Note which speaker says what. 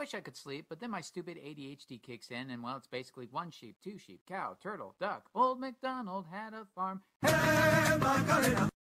Speaker 1: wish I could sleep, but then my stupid ADHD kicks in, and well, it's basically 1 sheep, 2 sheep, cow, turtle, duck. Old MacDonald had a farm. Hey, Macarena!